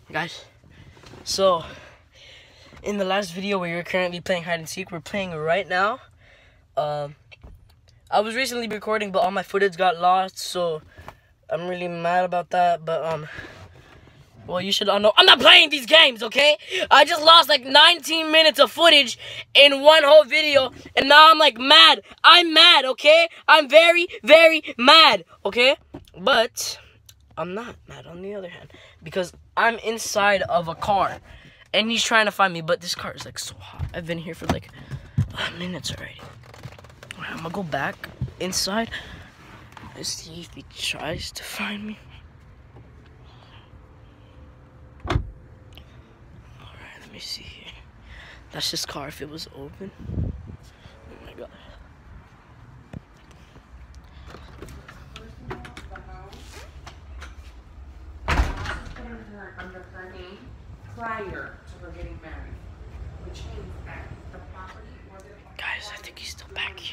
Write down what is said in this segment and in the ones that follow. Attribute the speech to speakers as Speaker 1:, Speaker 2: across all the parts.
Speaker 1: Guys, so in the last video where you're currently playing hide and seek, we're playing right now. I was recently recording, but all my footage got lost, so I'm really mad about that. But well, you should all know I'm not playing these games, okay? I just lost like 19 minutes of footage in one whole video, and now I'm like mad. I'm mad, okay? I'm very, very mad, okay? But I'm not mad on the other hand, because I'm inside of a car, and he's trying to find me, but this car is like so hot. I've been here for like minutes already. I'm gonna go back inside and see if he tries to find me. Alright, let me see here. That's his car if it was open. Oh my god.
Speaker 2: Under her name prior to her getting married, which means that the property or the...
Speaker 1: Guys, I think he's still back here.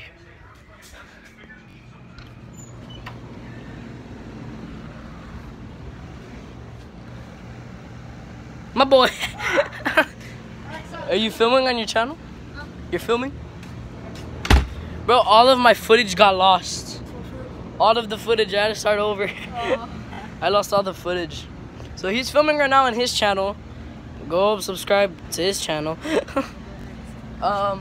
Speaker 1: My boy. Are you filming on your channel? You're filming? Bro, all of my footage got lost. All of the footage, I had to start over. I lost all the footage. So he's filming right now on his channel. Go subscribe to his channel. I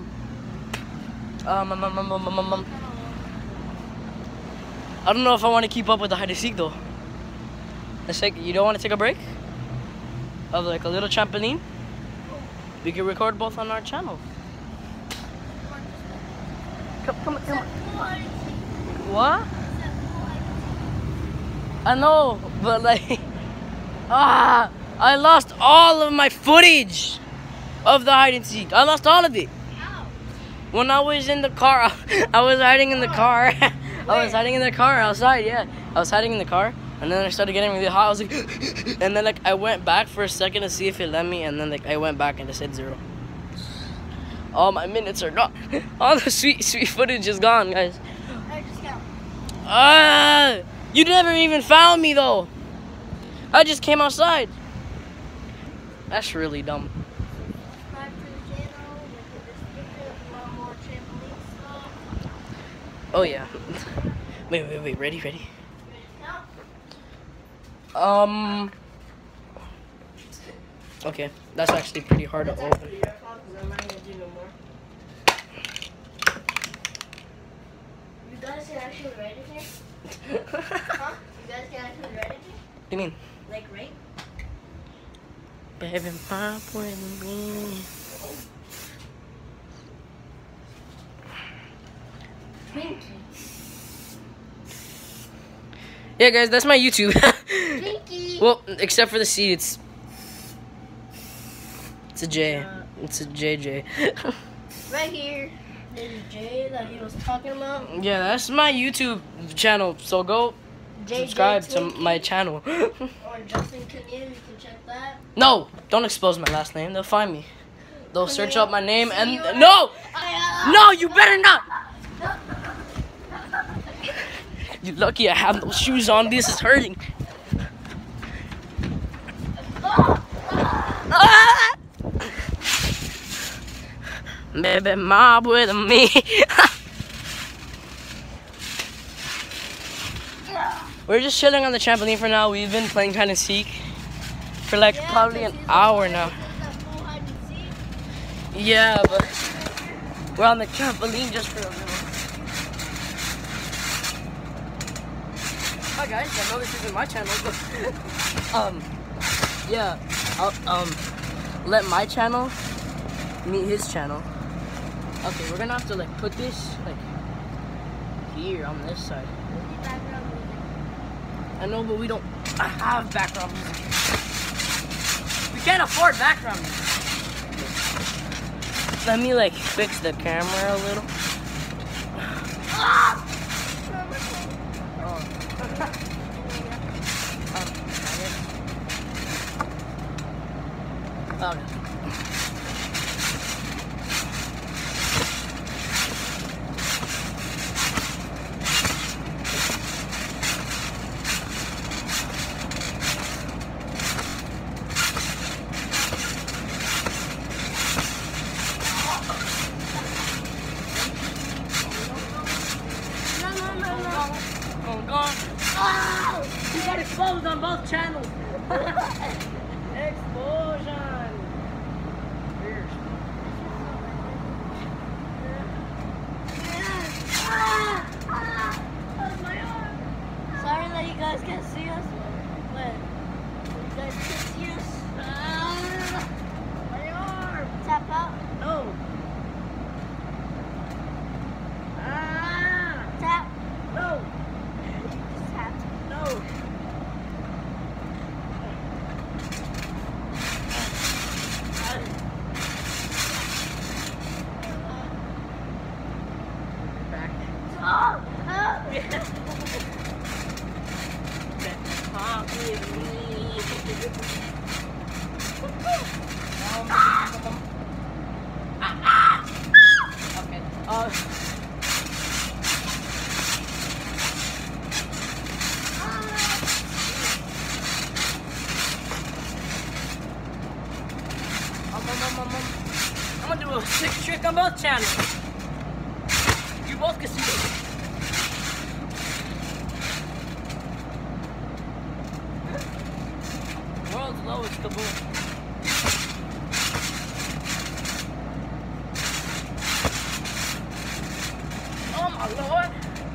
Speaker 1: don't know if I want to keep up with the hide and seek though. Let's take. You don't want to take a break? Of like a little trampoline? We can record both on our channel. Come on. What? I know, but like, I lost all of my footage of the hide and seek. I lost all of it. When I was in the car, I was hiding in the car. I was hiding in the car outside, yeah. I was hiding in the car, and then I started getting really hot. I was like, and then like I went back for a second to see if it let me, and then like I went back and it said 0. All my minutes are gone. All the sweet footage is gone, guys.
Speaker 3: I just got.
Speaker 1: You never even found me though. I just came outside. That's really dumb.
Speaker 3: Subscribe to the channel with the description, more trampoline stuff.
Speaker 1: Oh yeah. Wait. Ready?
Speaker 3: No.
Speaker 1: Okay, that's actually pretty hard to open.
Speaker 3: You guys can actually write it here? Huh? You guys can actually write it here?
Speaker 1: What do you mean?
Speaker 3: Like right?
Speaker 1: Baby, pop with me.
Speaker 3: Pinky.
Speaker 1: Yeah, guys, that's my YouTube.
Speaker 3: Pinky.
Speaker 1: Well, except for the C, it's a J. It's a JJ.
Speaker 3: Right here. There's Jay that he was talking about.
Speaker 1: Yeah, that's my YouTube channel. So go subscribe to my channel.
Speaker 3: Or Justin Kanye, you can check that.
Speaker 1: No, don't expose my last name. They'll find me. They'll search up my name and no, you better not. You lucky I have those shoes on. This is hurting. Baby, mob with me. We're just chilling on the trampoline for now. We've been playing hide and seek for like probably an hour now. Yeah, but we're on the trampoline just for a little. Hi guys, I know this isn't my channel, but yeah, I'll let my channel meet his channel. Okay, we're gonna have to like put this like here on this side. I know, but we don't have background music. We can't afford background music. Let me like fix the camera a little. Okay. exposed on both channels. Explosion. Weird.
Speaker 3: Sorry that you guys can't see us, but you guys can see us.
Speaker 1: My arm.
Speaker 3: Tap out.
Speaker 1: No.
Speaker 3: Tap.
Speaker 1: No.
Speaker 3: Just tap.
Speaker 1: No. Back.
Speaker 3: Oh!
Speaker 1: Talk with me. Okay. I'm gonna do a sick trick on both channels. You both can see it. World's lowest kaboom. Oh my lord.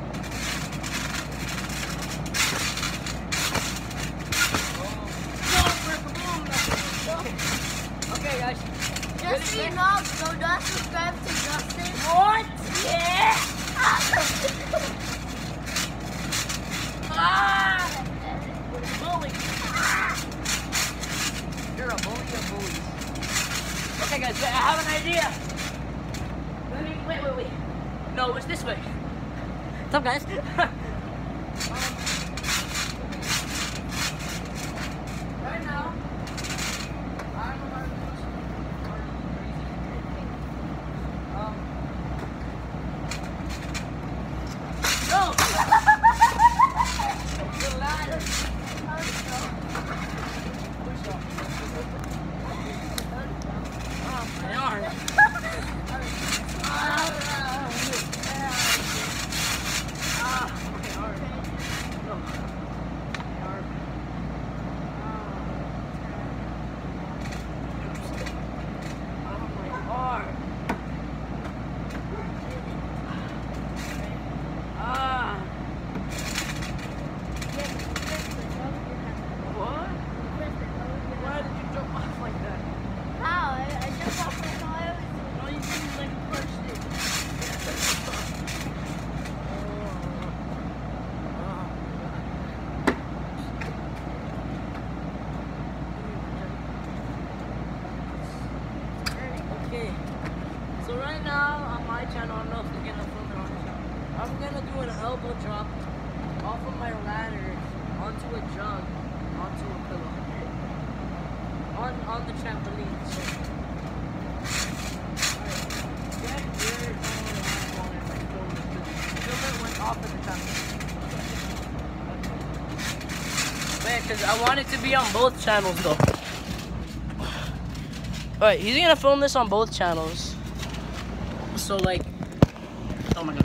Speaker 1: Okay guys.
Speaker 3: Just so you know, go down, subscribe to Justin.
Speaker 1: What? Yeah. Bully. You're a bully of bullies. Okay guys, I have an idea. Wait. No, it's this way. What's up guys? Right now, I'm about to do something crazy. No! The ladder. Oh, my arm. So right now on my channel, I don't know if you're gonna film it on the channel. I'm gonna do an elbow drop off of my ladder onto a jug, onto a pillow, on the trampoline. So, alright, get your phone and film it went off of the trampoline. Wait, because I want it to be on both channels though. Alright, he's gonna film this on both channels. So like, oh my god.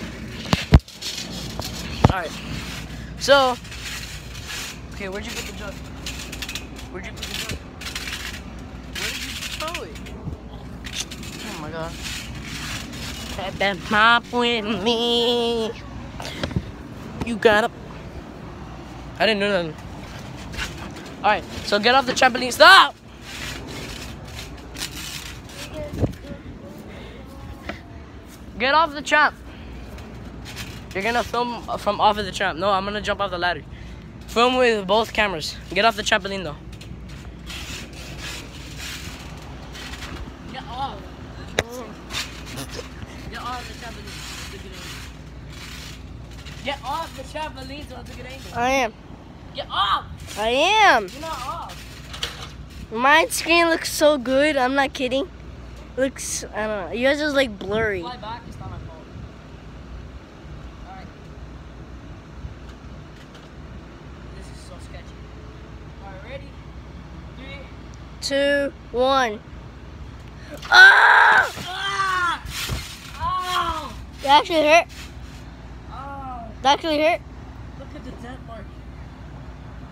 Speaker 1: Alright. So, okay, where'd you put the jug? Where'd you put the jug? Where did you throw it? Oh my god. Have that mop with me. You got up. I didn't do nothing. Alright, so get off the trampoline. Stop! Get off the tramp. You're gonna film from off of the tramp. No, I'm gonna jump off the ladder. Film with both cameras. Get off the trampoline though. Get off. Get off the trampoline. Get off the trampoline so it's a good angle.
Speaker 3: I am.
Speaker 1: Get off.
Speaker 3: I am.
Speaker 1: You're not off.
Speaker 3: My screen looks so good. I'm not kidding. Looks, I don't know. You guys just like blurry.
Speaker 1: Fly back. It's not my fault. All right. This is so sketchy. All right, ready? 3.
Speaker 3: 2, 1. Ah!
Speaker 1: Ah! Oh!
Speaker 3: That actually hurt.
Speaker 1: Oh!
Speaker 3: That actually hurt.
Speaker 1: Look at the dent mark.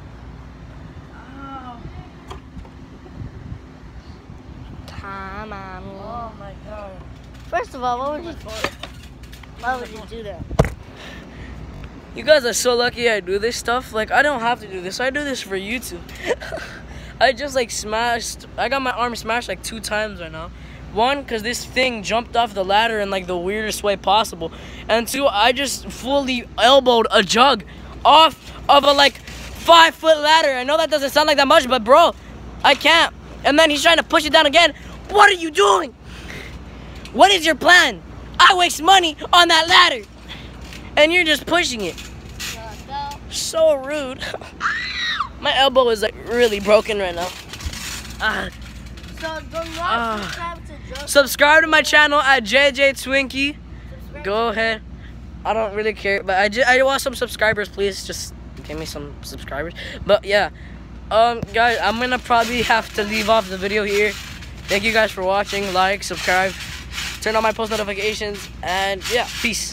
Speaker 1: Oh my god.
Speaker 3: First of all, why would you do that?
Speaker 1: You guys are so lucky I do this stuff. Like, I don't have to do this. I do this for YouTube. I just like smashed. I got my arm smashed like 2 times right now. 1, because this thing jumped off the ladder in like the weirdest way possible. And 2, I just fully elbowed a jug off of a like 5-foot ladder. I know that doesn't sound like that much, but bro, I can't. And then he's trying to push it down again. What are you doing? What is your plan? I waste money on that ladder. And you're just pushing it. So rude. My elbow is like really broken right now.
Speaker 3: So don't subscribe to Joe.
Speaker 1: Subscribe to my channel at JJ Twinkie. Go ahead. I don't really care, but I want some subscribers, please. Just give me some subscribers. But yeah, guys, I'm gonna probably have to leave off the video here. Thank you guys for watching. Like, subscribe, turn on my post notifications, and yeah, peace.